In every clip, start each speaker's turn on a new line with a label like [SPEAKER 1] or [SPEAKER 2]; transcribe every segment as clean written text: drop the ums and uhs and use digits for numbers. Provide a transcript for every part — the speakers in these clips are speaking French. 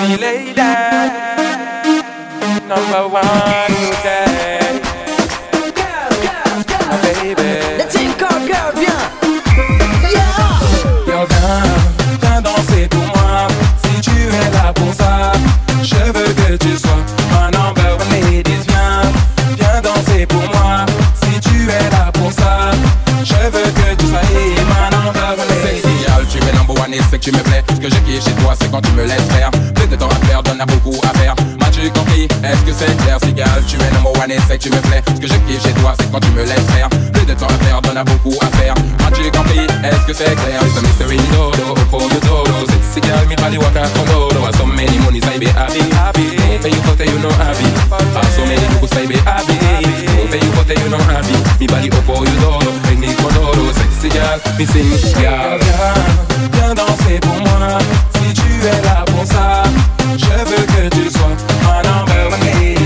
[SPEAKER 1] sexy lady, number one today. My baby.
[SPEAKER 2] Le team called girl, viens.
[SPEAKER 1] Yo, viens danser pour moi. Si tu es là pour ça, je veux que tu sois ma number one lady. Viens danser pour moi. Si tu es là pour ça, je veux que tu sois ma number one lady.
[SPEAKER 3] Sexy girl, tu es number one et c'est que tu me plais. Ce que j'ai kiffé chez toi, c'est quand tu me laisses faire. Plus de temps à perdre, on a beaucoup à faire. M'as-tu compris? Est-ce que c'est clair? Si girl, tu es number one et c'est que tu me plais. Ce que j'ai kiffé chez toi, c'est quand tu me laisses faire. Plus de temps à perdre, on a beaucoup à faire. M'as-tu compris? Est-ce que c'est clair? It's a mystery dodo, for you dodo. Sexy girl, me body walk out from dodo. So many monies, I be happy. Don't pay you for you know happy. So many people say be happy. Don't pay you for you know happy. Me body up for you dodo, make me for dodo. Sexy girl, me sing girl.
[SPEAKER 1] Viens danser pour moi. Si tu es là pour ça, je veux que tu sois ma number one lady.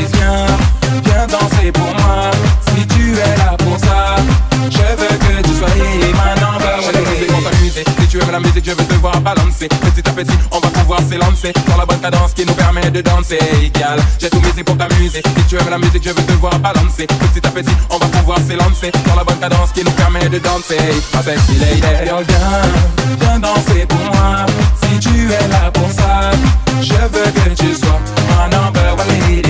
[SPEAKER 1] Viens danser pour moi. Si tu es là pour ça, je veux que tu sois ma number one lady.
[SPEAKER 3] On s'amuser. Si tu aimes la musique, je veux te voir balancer. Petit à petit, on va pouvoir s'élancer dans la bonne cadence qui nous permet de danser. Gal, j'ai tout misé pour t'amuser. Si tu aimes la musique, je veux te voir balancer. Petit à petit, on va pouvoir s'élancer dans la bonne cadence qui nous permet de danser. Ma sexy lady.
[SPEAKER 1] Yo, viens danser pour moi. Si tu es là pour ça, je veux que tu sois ma number one lady.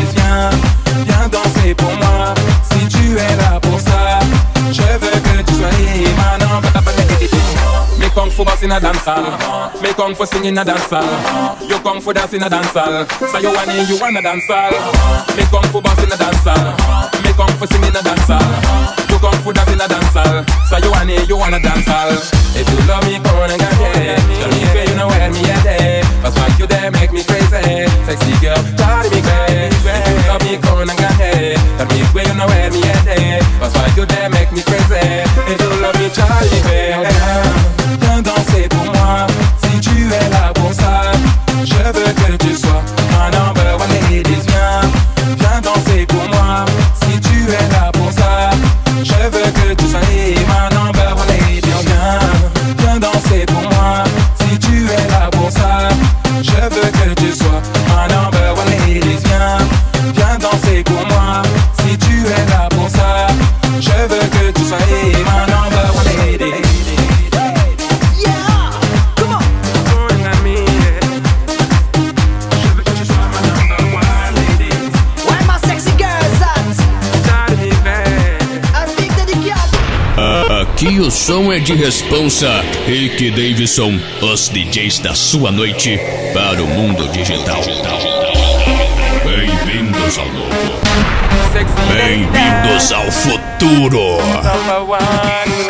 [SPEAKER 1] Viens danser pour moi. Si tu es là pour ça, je veux que tu sois ma number one lady.
[SPEAKER 3] Me come for boss in a dance hall. Me come for sing in a dance hall. You come for dance in a dance hall. So you wanna dance hall. Me come for boss in a dance hall. Me come for sing in a dance hall. You come for dance in a dance hall. So you wanna dance hall. If you love me, come on and get it. Tell me where you know where me at it. That's why you there make me crazy. Sexy girl, drive me crazy. If you love me, come on and get it. Tell me where you know where me at it. That's why you there make me crazy. If you love me, drive me crazy.
[SPEAKER 1] Viens danser pour moi. Si tu es là pour ça, je veux que tu sois ma number one lady. Viens danser pour moi. Si tu es là pour ça, je veux que tu sois ma number one lady. Viens danser pour moi. Si tu es là pour ça, je veux que tu sois ma number one lady. Viens danser pour moi. Si tu es là pour ça, je veux que tu sois ma number one lady.
[SPEAKER 4] Aqui o som é de responsa. Rick Davidson, os DJs da sua noite para o mundo digital. Bem-vindos ao novo. Bem-vindos ao futuro.
[SPEAKER 1] Number one.